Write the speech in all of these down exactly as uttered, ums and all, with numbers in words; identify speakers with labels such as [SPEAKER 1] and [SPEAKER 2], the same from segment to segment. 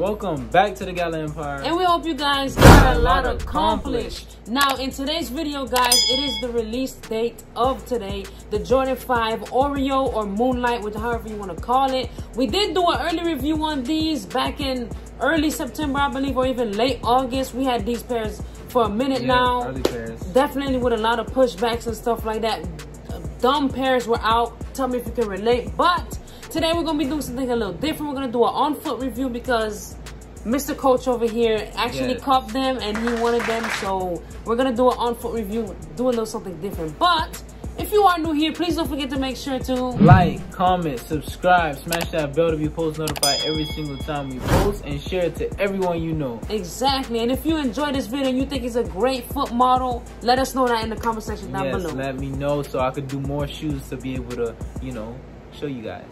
[SPEAKER 1] Welcome back to the Gala Empire.
[SPEAKER 2] And we hope you guys got a lot accomplished. Now, in today's video, guys, it is the release date of today. The Jordan five Oreo or Moonlight, which however you want to call it. We did do an early review on these back in early September, I believe, or even late August. We had these pairs for a minute
[SPEAKER 1] yeah,
[SPEAKER 2] now.
[SPEAKER 1] Early pairs.
[SPEAKER 2] Definitely with a lot of pushbacks and stuff like that. Dumb pairs were out. Tell me if you can relate. But today we're going to be doing something a little different. We're going to do an on-foot review because Mister Coach over here actually yes. copped them and he wanted them. So we're going to do an on-foot review, do a little something different. But if you are new here, please don't forget to make sure to
[SPEAKER 1] like, comment, subscribe, smash that bell to be post notified every single time we post, and share it to everyone you know.
[SPEAKER 2] Exactly. And if you enjoy this video and you think it's a great foot model, let us know that in the comment section down
[SPEAKER 1] yes,
[SPEAKER 2] below.
[SPEAKER 1] Let me know so I could do more shoes to be able to, you know, show you guys.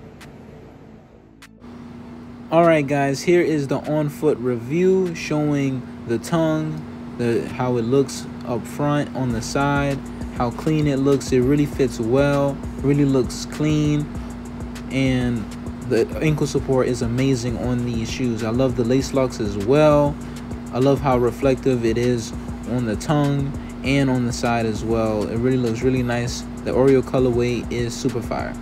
[SPEAKER 1] Alright guys, here is the on-foot review showing the tongue, the how it looks up front, on the side, how clean it looks. It really fits well, really looks clean, and the ankle support is amazing on these shoes. I love the lace locks as well. I love how reflective it is on the tongue and on the side as well. It really looks really nice. The Oreo colorway is super fire.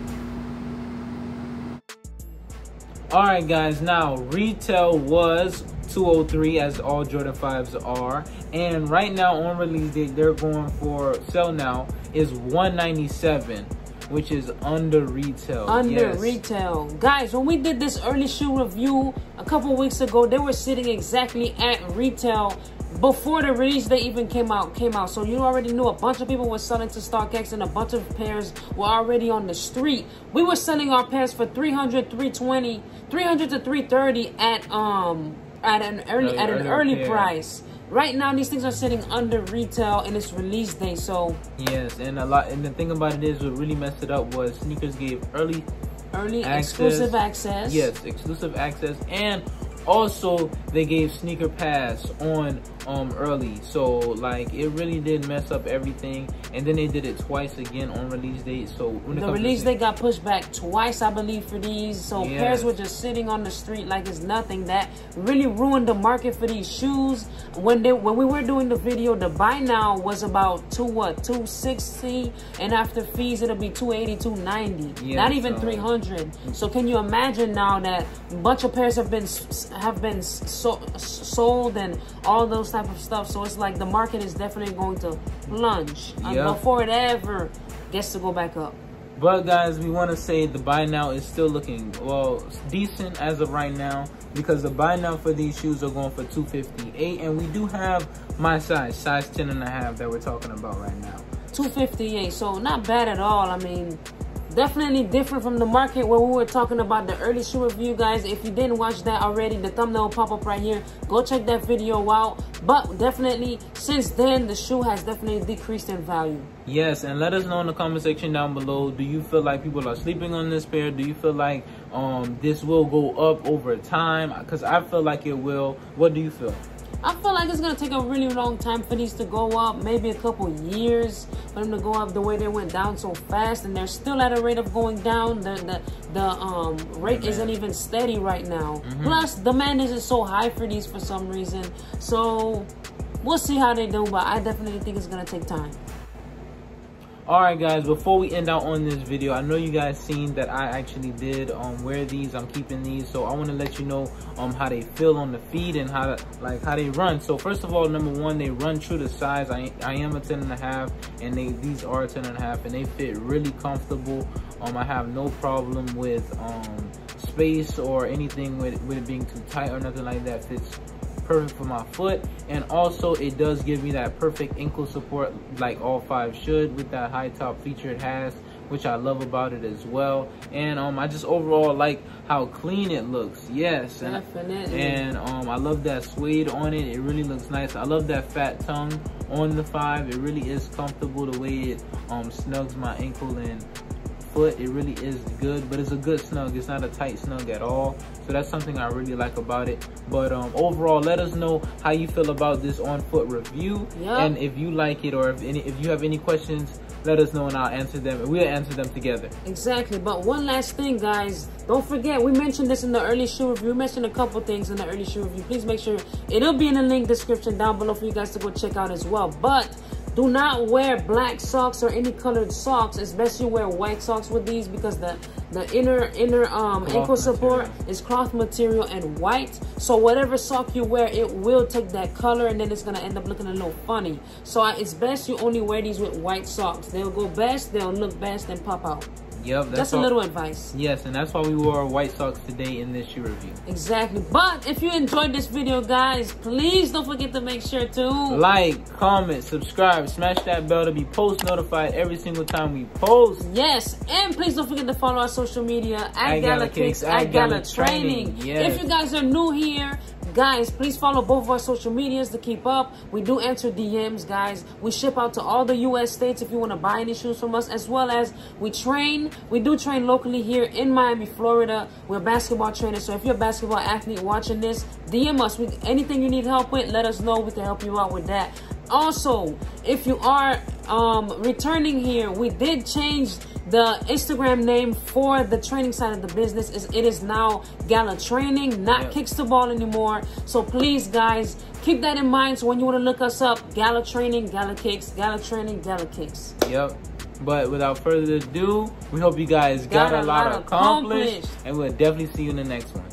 [SPEAKER 1] Alright guys, now retail was two oh three as all Jordan fives are, and right now on release date they're going for sell now is one ninety-seven, which is under retail.
[SPEAKER 2] Under
[SPEAKER 1] yes.
[SPEAKER 2] retail. Guys, when we did this early shoe review a couple weeks ago, they were sitting exactly at retail before the release date even came out came out. So you already knew a bunch of people were selling to StockX and a bunch of pairs were already on the street. We were selling our pairs for three hundred, three twenty, three hundred to three thirty at um at an early
[SPEAKER 1] early
[SPEAKER 2] at an early
[SPEAKER 1] pair.
[SPEAKER 2] price. Right now these things are sitting under retail in its release date. So
[SPEAKER 1] yes, and a lot and the thing about it is what really messed it up was sneakers gave early
[SPEAKER 2] early
[SPEAKER 1] access,
[SPEAKER 2] exclusive access.
[SPEAKER 1] Yes, exclusive access, and also they gave sneaker pass on um early, so like it really did mess up everything. And then they did it twice again on release date. So when it
[SPEAKER 2] the release date got pushed back twice, I believe, for these. So
[SPEAKER 1] yes.
[SPEAKER 2] pairs were just sitting on the street like it's nothing. That really ruined the market for these shoes. When they when we were doing the video, the buy now was about two what two sixty, and after fees it'll be two eighty, two ninety, yes, not even so. three hundred. So can you imagine now that a bunch of pairs have been have been so, sold and all those type of stuff? So it's like the market is definitely going to plunge yep. before it ever gets to go back up.
[SPEAKER 1] But guys, we want to say the buy now is still looking well decent as of right now, because the buy now for these shoes are going for two fifty-eight, and we do have my size size ten and a half that we're talking about right now,
[SPEAKER 2] two fifty-eight. So not bad at all. I mean, definitely different from the market where we were talking about the early shoe review. Guys, if you didn't watch that already, the thumbnail will pop up right here. Go check that video out. But definitely since then the shoe has definitely decreased in value.
[SPEAKER 1] Yes, and let us know in the comment section down below, do you feel like people are sleeping on this pair? Do you feel like um this will go up over time? Because I feel like it will. What do you feel?
[SPEAKER 2] I feel like it's going to take a really long time for these to go up, maybe a couple years for them to go up the way they went down so fast, and they're still at a rate of going down. The the, the um rate demand isn't even steady right now. Mm-hmm. Plus, demand isn't so high for these for some reason. So we'll see how they do, but I definitely think it's going to take time.
[SPEAKER 1] Alright guys, before we end out on this video, I know you guys seen that I actually did um wear these. I'm keeping these, so I want to let you know um how they feel on the feet and how to, like how they run. So first of all, number one, they run true to size. I, I am a ten and a half, and they these are ten and a half, and they fit really comfortable. um I have no problem with um space or anything with, with it being too tight or nothing like that. Fits perfect for my foot, and also it does give me that perfect ankle support like all five should, with that high top feature it has, which I love about it as well. And um I just overall like how clean it looks. Yes, and,
[SPEAKER 2] definitely. And
[SPEAKER 1] um I love that suede on it. It really looks nice. I love that fat tongue on the five. It really is comfortable the way it um snugs my ankle and foot. It really is good, but it's a good snug. It's not a tight snug at all. So that's something I really like about it. But um overall, let us know how you feel about this on foot review. Yep. And if you like it, or if any if you have any questions let us know and I'll answer them. And we'll answer them together.
[SPEAKER 2] Exactly. But one last thing, guys. Don't forget, we mentioned this in the early shoe review. We mentioned a couple things in the early shoe review. Please make sure it'll be in the link description down below for you guys to go check out as well. But do not wear black socks or any colored socks. It's best you wear white socks with these because the the inner inner um
[SPEAKER 1] Cloth
[SPEAKER 2] ankle support
[SPEAKER 1] material.
[SPEAKER 2] is cloth material and white. So whatever sock you wear, it will take that color and then it's gonna end up looking a little funny. So uh, it's best you only wear these with white socks. They'll go best, they'll look best and pop out.
[SPEAKER 1] Yep, that's
[SPEAKER 2] Just a
[SPEAKER 1] all,
[SPEAKER 2] little advice.
[SPEAKER 1] Yes, and that's why we wore white socks today in this shoe review.
[SPEAKER 2] Exactly. But if you enjoyed this video, guys, please don't forget to make sure to
[SPEAKER 1] like, comment, subscribe, smash that bell to be post notified every single time we post.
[SPEAKER 2] Yes, and please don't forget to follow our social media at,
[SPEAKER 1] At
[SPEAKER 2] Gala
[SPEAKER 1] Gala
[SPEAKER 2] Kicks,
[SPEAKER 1] Kicks,
[SPEAKER 2] at
[SPEAKER 1] at
[SPEAKER 2] Gala
[SPEAKER 1] Gala
[SPEAKER 2] Training.
[SPEAKER 1] Training. Yes.
[SPEAKER 2] If you guys are new here, guys, please follow both of our social medias to keep up. We do answer D Ms, guys. We ship out to all the U S states if you want to buy any shoes from us, as well as we train. We do train locally here in Miami, Florida. We're basketball trainers, so if you're a basketball athlete watching this, D M us. We, anything you need help with, let us know. We can help you out with that. Also, if you are um, returning here, we did change the Instagram name for the training side of the business. Is it is now Gala Training, not
[SPEAKER 1] Yep.
[SPEAKER 2] Kicks the Ball anymore. So please, guys, keep that in mind. So when you want to look us up, Gala Training, Gala Kicks, Gala Training, Gala Kicks.
[SPEAKER 1] Yep. But without further ado, we hope you guys got, got a lot, lot accomplished, accomplished, and we'll definitely see you in the next one.